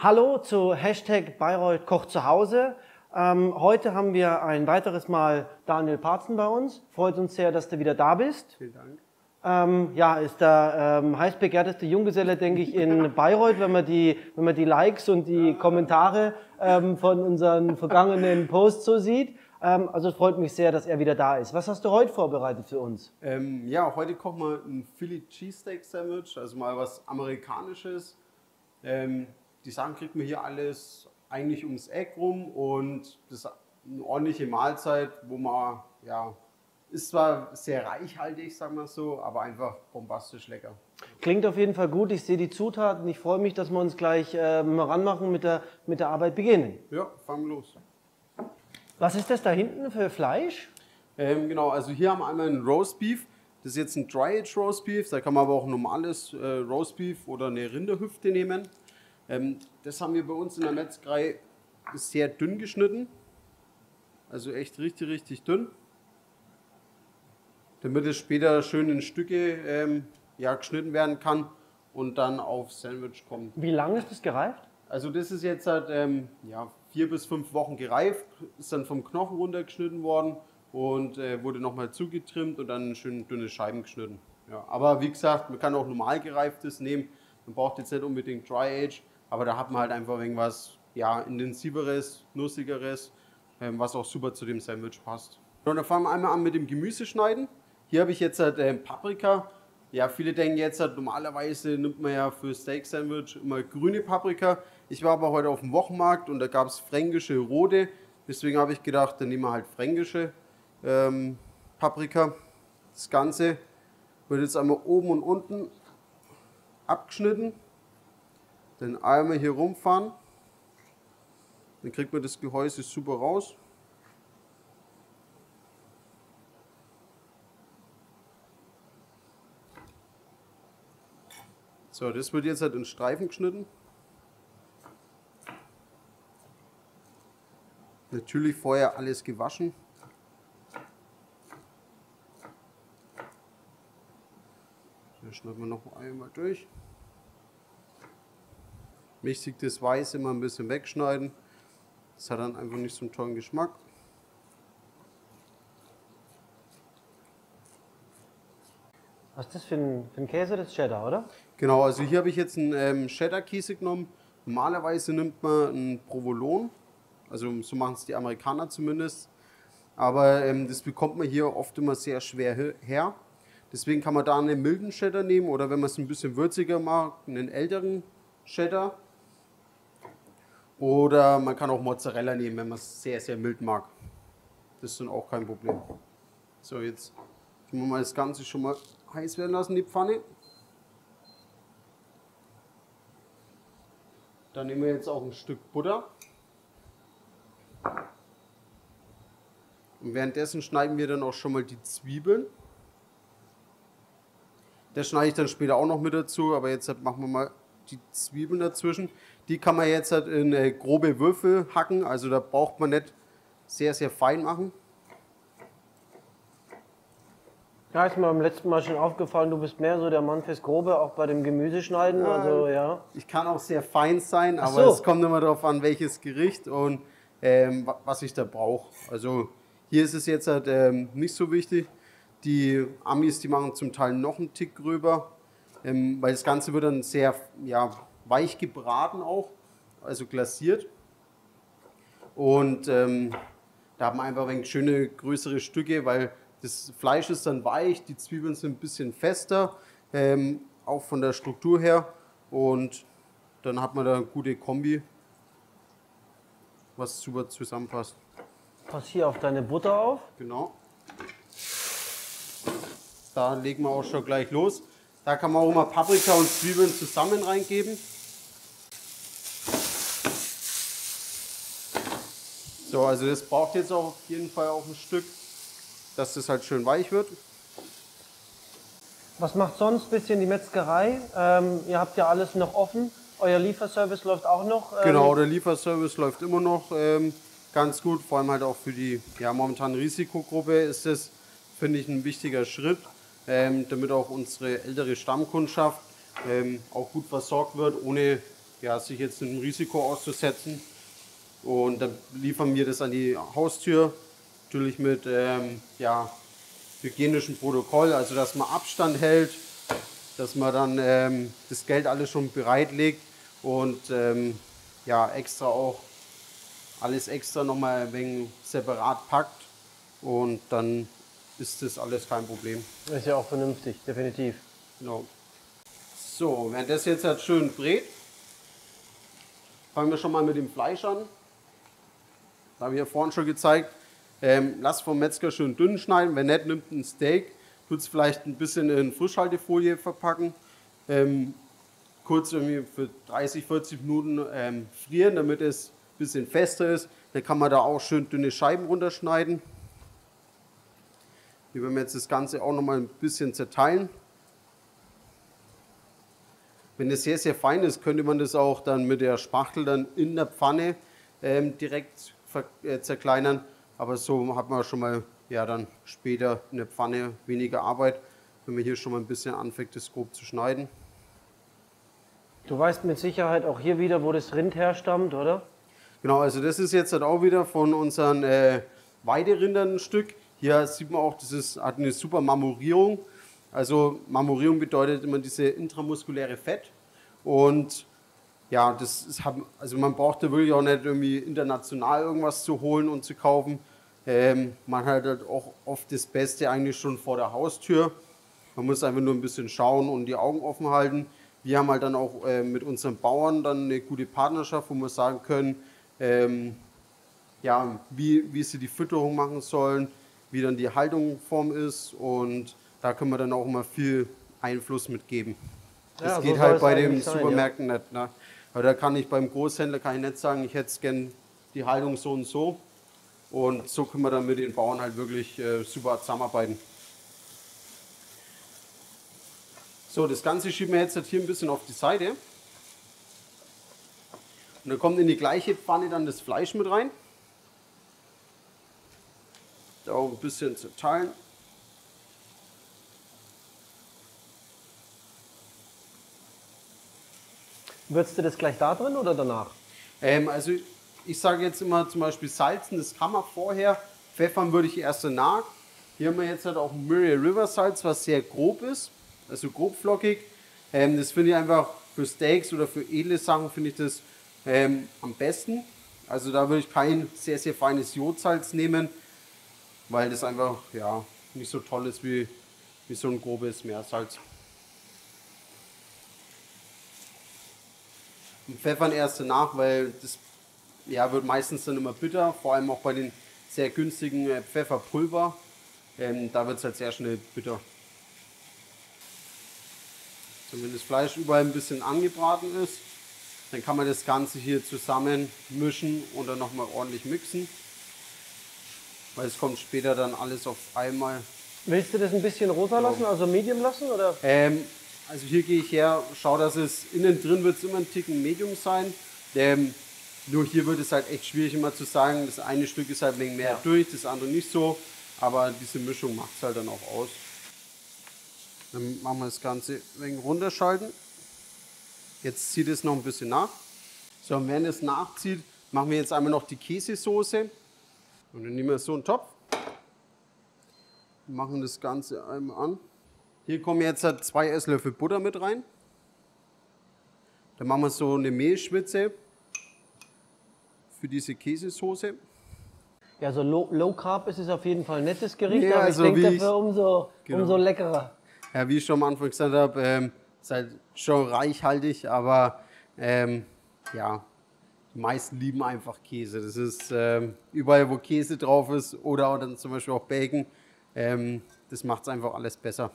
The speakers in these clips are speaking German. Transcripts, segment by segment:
Hallo zu Hashtag Bayreuth kocht zu Hause. Heute haben wir ein weiteres Mal Daniel Parzen bei uns. Freut uns sehr, dass du wieder da bist. Vielen Dank. Ja, ist der heiß begehrteste Junggeselle, denke ich, in Bayreuth, wenn man die Likes und die Kommentare von unseren vergangenen Posts so sieht. Also es freut mich sehr, dass er wieder da ist. Was hast du heute vorbereitet für uns? Ja, heute kochen wir ein Philly Cheesesteak Sandwich, also mal was Amerikanisches. Die Sachen kriegt man hier alles eigentlich ums Eck rum und das ist eine ordentliche Mahlzeit, wo man, ja, ist zwar sehr reichhaltig, sagen wir so, aber einfach bombastisch lecker. Klingt auf jeden Fall gut. Ich sehe die Zutaten. Ich freue mich, dass wir uns gleich mal ranmachen, mit der Arbeit beginnen. Ja, fangen wir los. Was ist das da hinten für Fleisch? Genau, also hier haben wir einmal ein Roast Beef. Das ist jetzt ein Dry-Aged Roast Beef. Da kann man aber auch ein normales Roast Beef oder eine Rinderhüfte nehmen. Das haben wir bei uns in der Metzgerei sehr dünn geschnitten. Also echt richtig, richtig dünn. Damit es später schön in Stücke geschnitten werden kann und dann aufs Sandwich kommt. Wie lange ist das gereift? Also das ist jetzt halt 4 bis 5 Wochen gereift, ist dann vom Knochen runtergeschnitten worden und wurde nochmal zugetrimmt und dann schön dünne Scheiben geschnitten. Ja, aber wie gesagt, man kann auch normal gereiftes nehmen. Man braucht jetzt nicht unbedingt Dry Age, aber da hat man halt einfach irgendwas intensiveres, nussigeres, was auch super zu dem Sandwich passt. Und dann fangen wir einmal an mit dem Gemüseschneiden. Hier habe ich jetzt halt Paprika. Ja, viele denken jetzt halt, normalerweise nimmt man ja für Steak Sandwich immer grüne Paprika. Ich war aber heute auf dem Wochenmarkt und da gab es fränkische rote. Deswegen habe ich gedacht, dann nehmen wir halt fränkische Paprika. Das Ganze wird jetzt einmal oben und unten abgeschnitten. Dann einmal hier rumfahren. Dann kriegt man das Gehäuse super raus. So, das wird jetzt halt in Streifen geschnitten. Natürlich vorher alles gewaschen. Hier schneiden wir noch einmal durch. Wichtig, das Weiße immer ein bisschen wegschneiden. Das hat dann einfach nicht so einen tollen Geschmack. Was ist das für ein Käse? Das ist Cheddar, oder? Genau, also hier habe ich jetzt einen Cheddar-Käse genommen. Normalerweise nimmt man einen Provolone. Also so machen es die Amerikaner zumindest. Aber das bekommt man hier oft immer sehr schwer her. Deswegen kann man da einen milden Cheddar nehmen oder wenn man es ein bisschen würziger mag, einen älteren Cheddar. Oder man kann auch Mozzarella nehmen, wenn man es sehr, sehr mild mag. Das ist dann auch kein Problem. So, jetzt tun wir mal das Ganze schon mal heiß werden lassen, die Pfanne. Dann nehmen wir jetzt auch ein Stück Butter. Und währenddessen schneiden wir dann auch schon mal die Zwiebeln. Das schneide ich dann später auch noch mit dazu, aber jetzt machen wir mal die Zwiebeln dazwischen. Die kann man jetzt halt in grobe Würfel hacken, also da braucht man nicht sehr, sehr fein machen. Ja, ist mir beim letzten Mal schon aufgefallen, du bist mehr so der Mann fürs Grobe, auch bei dem Gemüseschneiden. Also, ja. Ich kann auch sehr fein sein, Ach aber so. es kommt immer darauf an, welches Gericht und was ich da brauche. Also hier ist es jetzt halt nicht so wichtig. Die Amis, die machen zum Teil noch einen Tick gröber, weil das Ganze wird dann sehr weich gebraten auch, also glasiert. Und da hat man einfach ein wenig schöne größere Stücke, weil das Fleisch ist dann weich, die Zwiebeln sind ein bisschen fester, auch von der Struktur her. Und dann hat man da eine gute Kombi, was super zusammenpasst. Pass hier auf deine Butter auf. Genau. Da legen wir auch schon gleich los. Da kann man auch mal Paprika und Zwiebeln zusammen reingeben. So, also das braucht jetzt auch auf jeden Fall auch ein Stück, dass das halt schön weich wird. Was macht sonst ein bisschen die Metzgerei? Ihr habt ja alles noch offen. Euer Lieferservice läuft auch noch. Genau, der Lieferservice läuft immer noch ganz gut. Vor allem halt auch für die momentan Risikogruppe ist das, finde ich, ein wichtiger Schritt, damit auch unsere ältere Stammkundschaft auch gut versorgt wird, ohne ja, sich jetzt einem Risiko auszusetzen. Und dann liefern wir das an die Haustür, natürlich mit ja, hygienischem Protokoll, also dass man Abstand hält, dass man dann das Geld alles schon bereitlegt und ja, extra auch alles extra nochmal ein wenig separat packt und dann ist das alles kein Problem. Das ist ja auch vernünftig, definitiv. Genau. So, wenn das jetzt halt schön brät, fangen wir schon mal mit dem Fleisch an. Das habe ich ja vorhin schon gezeigt. Lasst vom Metzger schön dünn schneiden. Wenn nicht, nimmt ein Steak, tut es vielleicht ein bisschen in Frischhaltefolie verpacken. Kurz irgendwie für 30, 40 Minuten frieren, damit es ein bisschen fester ist. Dann kann man da auch schön dünne Scheiben runterschneiden. Hier werden wir jetzt das Ganze auch noch mal ein bisschen zerteilen. Wenn es sehr, sehr fein ist, könnte man das auch dann mit der Spachtel dann in der Pfanne direkt zerkleinern. Aber so hat man schon mal ja, dann später in der Pfanne weniger Arbeit, wenn man hier schon mal ein bisschen anfängt, das grob zu schneiden. Du weißt mit Sicherheit auch hier wieder, wo das Rind herstammt, oder? Genau, also das ist jetzt halt auch wieder von unseren Weiderindern ein Stück. Hier sieht man auch, das hat eine super Marmorierung. Also Marmorierung bedeutet immer diese intramuskuläre Fett. Und ja, also man braucht da wirklich auch nicht irgendwie international irgendwas zu holen und zu kaufen. Man hat halt auch oft das Beste eigentlich schon vor der Haustür. Man muss einfach nur ein bisschen schauen und die Augen offen halten. Wir haben halt dann auch mit unseren Bauern dann eine gute Partnerschaft, wo wir sagen können, ja, wie sie die Fütterung machen sollen, wie dann die Haltungsform ist und da können wir dann auch immer viel Einfluss mitgeben. Das Ja, geht so halt soll bei es den eigentlich sein, Supermärkten nicht. Ne? Weil da kann ich beim Großhändler kann ich nicht sagen, ich hätte gern die Haltung so und so. Und so können wir dann mit den Bauern halt wirklich super zusammenarbeiten. So, das Ganze schieben wir jetzt hier ein bisschen auf die Seite. Und dann kommt in die gleiche Pfanne dann das Fleisch mit rein. Da auch ein bisschen zerteilen. Würzt du das gleich da drin oder danach? Also ich sage jetzt immer zum Beispiel salzen, das kann man vorher. Pfeffern würde ich erst danach. Hier haben wir jetzt halt auch Murray River Salz, was sehr grob ist, also grobflockig. Das finde ich einfach für Steaks oder für edle Sachen finde ich das am besten. Also da würde ich kein sehr, sehr feines Jodsalz nehmen, weil das einfach ja, nicht so toll ist wie so ein grobes Meersalz. Und Pfeffern erst danach, weil das ja, wird meistens dann immer bitter, vor allem auch bei den sehr günstigen Pfefferpulver. Da wird es halt sehr schnell bitter. So, wenn das Fleisch überall ein bisschen angebraten ist, dann kann man das Ganze hier zusammen mischen und dann nochmal ordentlich mixen. Weil es kommt später dann alles auf einmal. Willst du das ein bisschen rosa lassen, also medium lassen? Oder? Also hier gehe ich her, schaue, dass es innen drin wird es immer ein Ticken Medium sein. Nur hier wird es halt echt schwierig immer zu sagen, das eine Stück ist halt ein wenig mehr durch, das andere nicht so. Aber diese Mischung macht es halt dann auch aus. Dann machen wir das Ganze ein wenig runterschalten. Jetzt zieht es noch ein bisschen nach. So, und während es nachzieht, machen wir jetzt einmal noch die Käsesoße. Und dann nehmen wir so einen Topf. Machen das Ganze einmal an. Hier kommen jetzt 2 Esslöffel Butter mit rein. Dann machen wir so eine Mehlschwitze für diese Käsesoße. Ja, so Low Carb ist es auf jeden Fall ein nettes Gericht, Ja, aber also ich denke wie dafür umso Genau. leckerer. Ja, wie ich schon am Anfang gesagt habe, ist halt schon reichhaltig, aber ja, die meisten lieben einfach Käse. Das ist überall, wo Käse drauf ist oder auch dann zum Beispiel auch Bacon, das macht es einfach alles besser.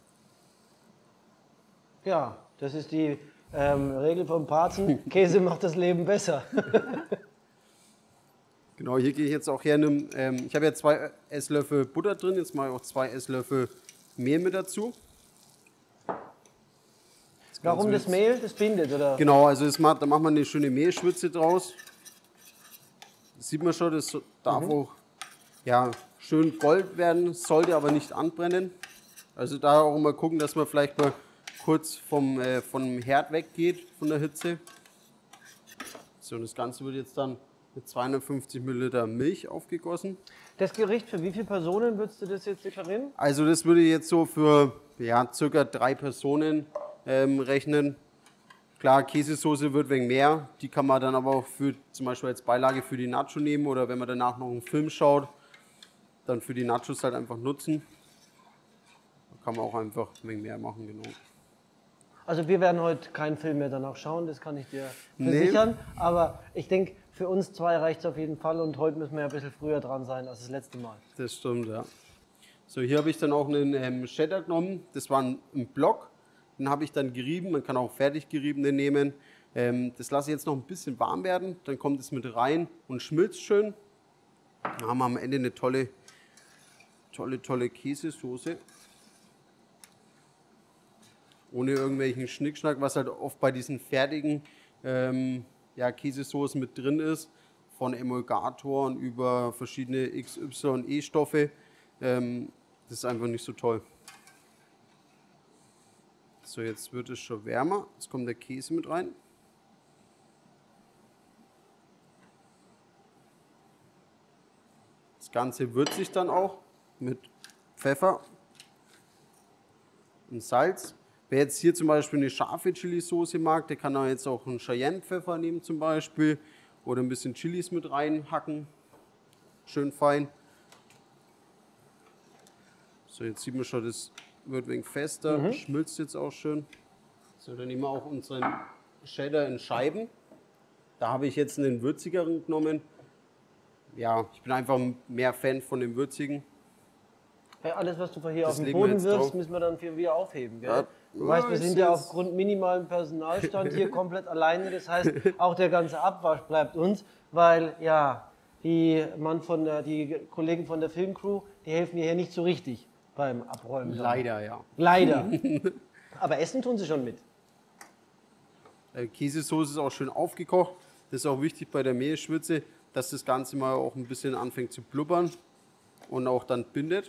Ja, das ist die Regel vom Parzen. Käse macht das Leben besser. Genau, hier gehe ich jetzt auch her. Ich habe ja 2 Esslöffel Butter drin, jetzt mache ich auch 2 Esslöffel Mehl mit dazu. Warum das Mehl? Das bindet, oder? Genau, also da machen wir eine schöne Mehlschwitze draus. Das sieht man schon, das darf auch ja, schön gold werden, sollte aber nicht anbrennen. Also da auch immer gucken, dass man vielleicht mal kurz vom Herd weggeht, von der Hitze. So, und das Ganze wird jetzt dann mit 250 Milliliter Milch aufgegossen. Das Gericht, für wie viele Personen würdest du das jetzt deklarieren? Also das würde ich jetzt so für ja, circa 3 Personen rechnen. Klar, Käsesoße wird wegen mehr. Die kann man dann aber auch für zum Beispiel als Beilage für die Nacho nehmen oder wenn man danach noch einen Film schaut, dann für die Nachos halt einfach nutzen. Da kann man auch einfach wegen mehr machen, genau. Also wir werden heute keinen Film mehr danach schauen, das kann ich dir versichern. Nee. Aber ich denke, für uns zwei reicht es auf jeden Fall und heute müssen wir ja ein bisschen früher dran sein als das letzte Mal. Das stimmt, ja. So, hier habe ich dann auch einen Cheddar genommen. Das war ein Block. Den habe ich dann gerieben. Man kann auch fertig geriebene nehmen. Das lasse ich jetzt noch ein bisschen warm werden. Dann kommt es mit rein und schmilzt schön. Dann haben wir am Ende eine tolle Käsesoße. Ohne irgendwelchen Schnickschnack, was halt oft bei diesen fertigen ja, Käsesoßen mit drin ist. Von Emulgatoren über verschiedene XYE-Stoffe. Das ist einfach nicht so toll. So, jetzt wird es schon wärmer. Jetzt kommt der Käse mit rein. Das Ganze würzt sich dann auch mit Pfeffer und Salz. Wer jetzt hier zum Beispiel eine scharfe Chili-Soße mag, der kann auch jetzt auch einen Cayenne-Pfeffer nehmen zum Beispiel. Oder ein bisschen Chilis mit reinhacken. Schön fein. So, jetzt sieht man schon, das wird ein wenig fester, schmilzt jetzt auch schön. So, dann nehmen wir auch unseren Cheddar in Scheiben. Da habe ich jetzt einen würzigeren genommen. Ja, ich bin einfach mehr Fan von dem würzigen. Ja, alles, was du von hier auf den Boden wirfst, müssen wir dann wieder aufheben. Gell? Ja. Du weißt, wir sind ja aufgrund minimalem Personalstand hier komplett alleine. Das heißt, auch der ganze Abwasch bleibt uns, weil ja, die Kollegen von der Filmcrew, die helfen mir hier nicht so richtig beim Abräumen. Leider, ja. Leider. Aber essen tun sie schon mit. Käsesoße ist auch schön aufgekocht. Das ist auch wichtig bei der Mehlschwitze, dass das Ganze mal auch ein bisschen anfängt zu blubbern und auch dann bindet.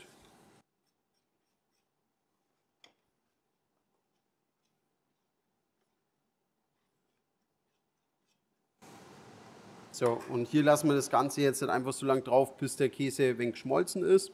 So, und hier lassen wir das Ganze jetzt dann einfach so lange drauf, bis der Käse ein wenig geschmolzen ist.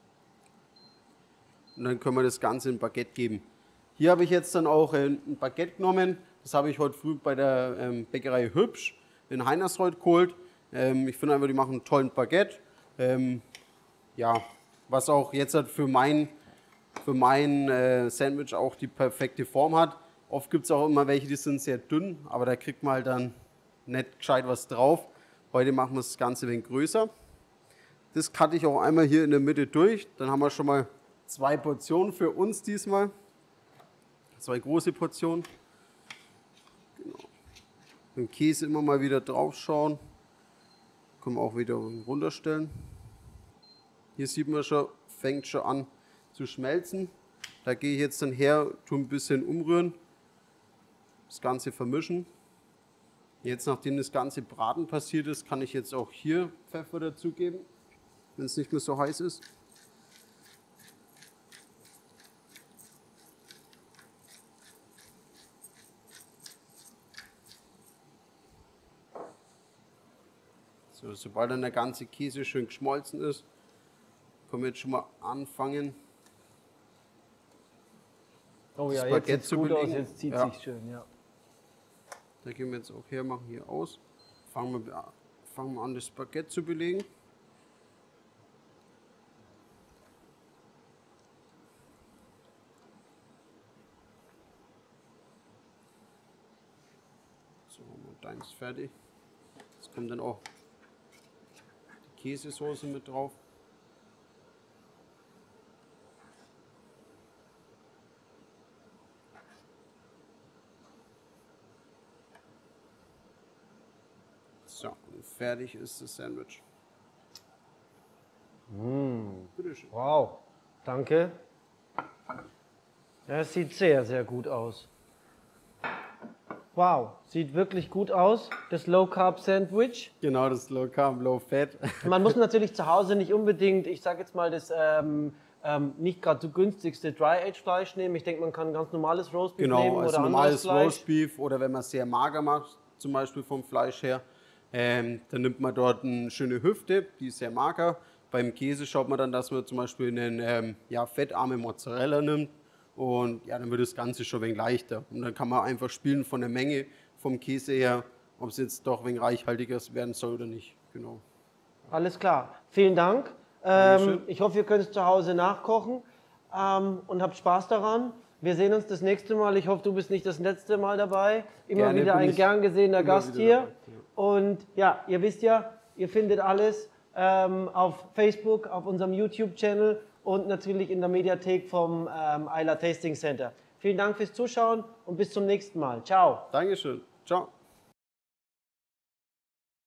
Und dann können wir das Ganze in Baguette geben. Hier habe ich jetzt dann auch ein Baguette genommen. Das habe ich heute früh bei der Bäckerei Hübsch in Heinersreuth geholt. Ich finde einfach, die machen einen tollen Baguette. Ja, was auch jetzt halt für mein Sandwich auch die perfekte Form hat. Oft gibt es auch immer welche, die sind sehr dünn, aber da kriegt man halt dann nicht gescheit was drauf. Heute machen wir das Ganze ein wenig größer. Das cutte ich auch einmal hier in der Mitte durch. Dann haben wir schon mal 2 Portionen für uns diesmal. 2 große Portionen. Genau. Mit dem Käse immer mal wieder drauf schauen. Können wir auch wieder runterstellen. Hier sieht man schon, fängt schon an zu schmelzen. Da gehe ich jetzt dann her, tue ein bisschen umrühren. Das Ganze vermischen. Jetzt, nachdem das ganze Braten passiert ist, kann ich jetzt auch hier Pfeffer dazugeben, wenn es nicht mehr so heiß ist. So, sobald dann der ganze Käse schön geschmolzen ist, können wir jetzt schon mal anfangen. Oh ja, jetzt sieht es gut aus, jetzt zieht es sich schön, ja. Da gehen wir jetzt auch her, machen hier aus. Fangen wir an, das Baguette zu belegen. So, dein ist fertig. Jetzt kommt dann auch die Käsesoße mit drauf. So, und fertig ist das Sandwich. Bitte schön. Wow, danke. Ja, es sieht sehr, sehr gut aus. Wow, sieht wirklich gut aus, das Low Carb Sandwich. Genau, das Low Carb, Low Fat. Man muss natürlich zu Hause nicht unbedingt, ich sage jetzt mal, das nicht gerade so günstigste Dry-Age-Fleisch nehmen. Ich denke, man kann ganz Roastbeef nehmen also oder normales Fleisch. Roastbeef oder wenn man es sehr mager macht, zum Beispiel vom Fleisch her, Dann nimmt man dort eine schöne Hüfte, die ist sehr mager. Beim Käse schaut man dann, dass man zum Beispiel einen fettarmen Mozzarella nimmt. Und ja, dann wird das Ganze schon ein wenig leichter. Und dann kann man einfach spielen von der Menge vom Käse her, ob es jetzt doch ein wenig reichhaltiger werden soll oder nicht. Genau. Alles klar. Vielen Dank. Ich hoffe, ihr könnt es zu Hause nachkochen und habt Spaß daran. Wir sehen uns das nächste Mal. Ich hoffe, du bist nicht das letzte Mal dabei. Immer Gerne wieder ein gern gesehener Gast hier. Dabei, ja. Und ja, ihr wisst ja, ihr findet alles auf Facebook, auf unserem YouTube-Channel und natürlich in der Mediathek vom Eila Tasting Center. Vielen Dank fürs Zuschauen und bis zum nächsten Mal. Ciao. Dankeschön. Ciao.